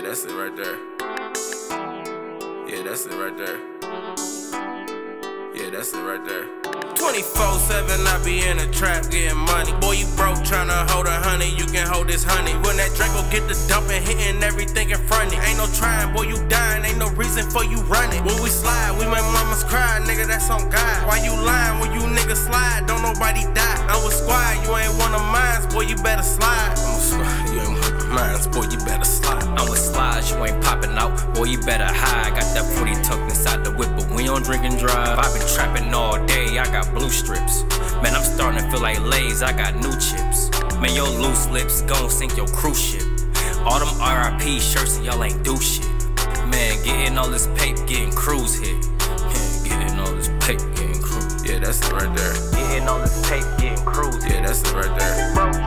that's it right there. Yeah, that's it right there. Yeah, that's it right there. 24/7, I be in the trap getting money. Boy, you broke tryna hold 100, you can hold this honey. When that Draco get the dumping, hitting everything in front of it. Ain't no trying, boy, you dying, ain't no reason for you running. When we slide, we make mamas cry, nigga, that's on God. Why you lying when you niggas slide? Don't nobody die. I'm with squad, you ain't one of mine, boy, you better slide. I'm with squad, you ain't one of mine, boy, you better slide. I'm with slides, you ain't popping out, boy, you better hide. Got that 40 tucked inside the whip, but we don't drink and drive. I been trapping all day, I got blue strips. Man, I'm starting to feel like Lay's, I got new chips. Man, your loose lips gon' sink your cruise ship. All them RIP shirts and y'all ain't do shit. Man, getting all this paper, getting cruise hit. Man, getting all this paper, getting cruise. Yeah, that's it right there. Getting all this paper, getting cruise hit. Yeah, that's it right there.